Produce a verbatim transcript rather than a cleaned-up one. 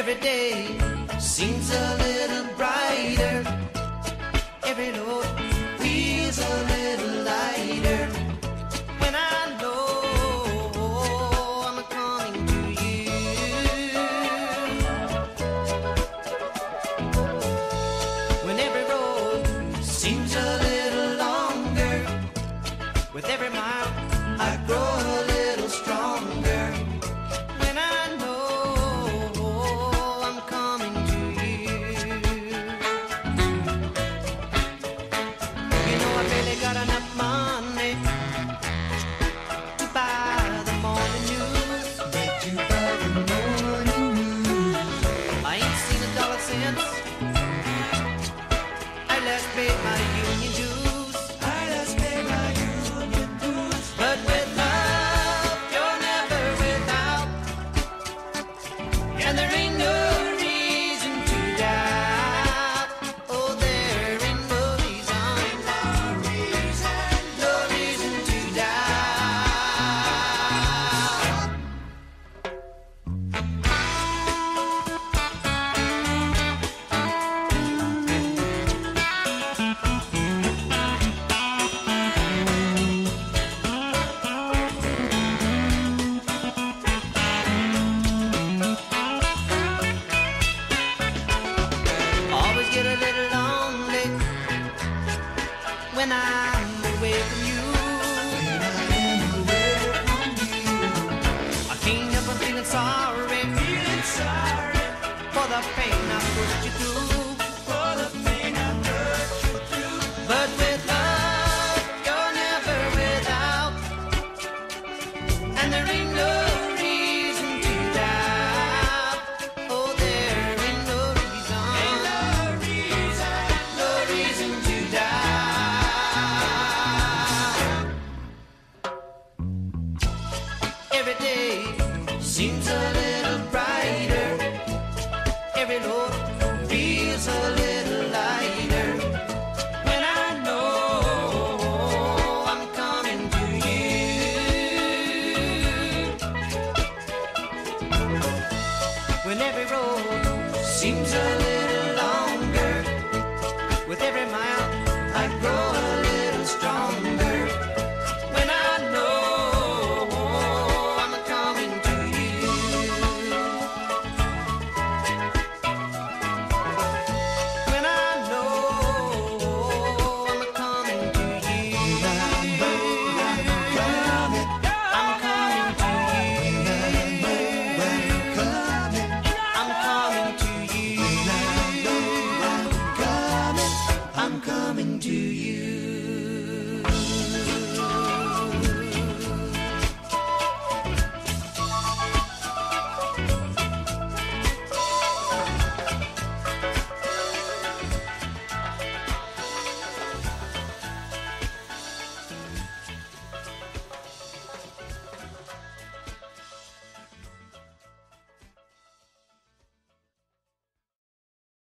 Every day seems a little brighter. Every load feels a little lighter. When I know I'm coming to you. When every road seems a little longer. With every mile I grow a little stronger. When I know I'm coming to you. You know I barely got enough money to buy the morning news. But you buy the morning news. I ain't seen a dollar since I last paid my union dues. I last paid my union dues. But with love, you're never without. And there ain't no reason to doubt. Oh, there ain't no reason, no reason, no reason to doubt. Always get a little lonely when I'm away from you. When I'm away from you, I can't help but feeling sorry, feeling sorry for the pain I put you through, for the pain I put you through. But with love, you're never without, and there ain't no reason to doubt. Oh, there ain't no reason, ain't no reason, no reason to doubt. Every day seems a little brighter. Every load feels a little lighter. When I know I'm coming to you. When every road seems a little longer. With every mile I grow a little stronger. When I know I'm coming to you. When I know I'm coming to you. I'm coming to you. I'm coming to you.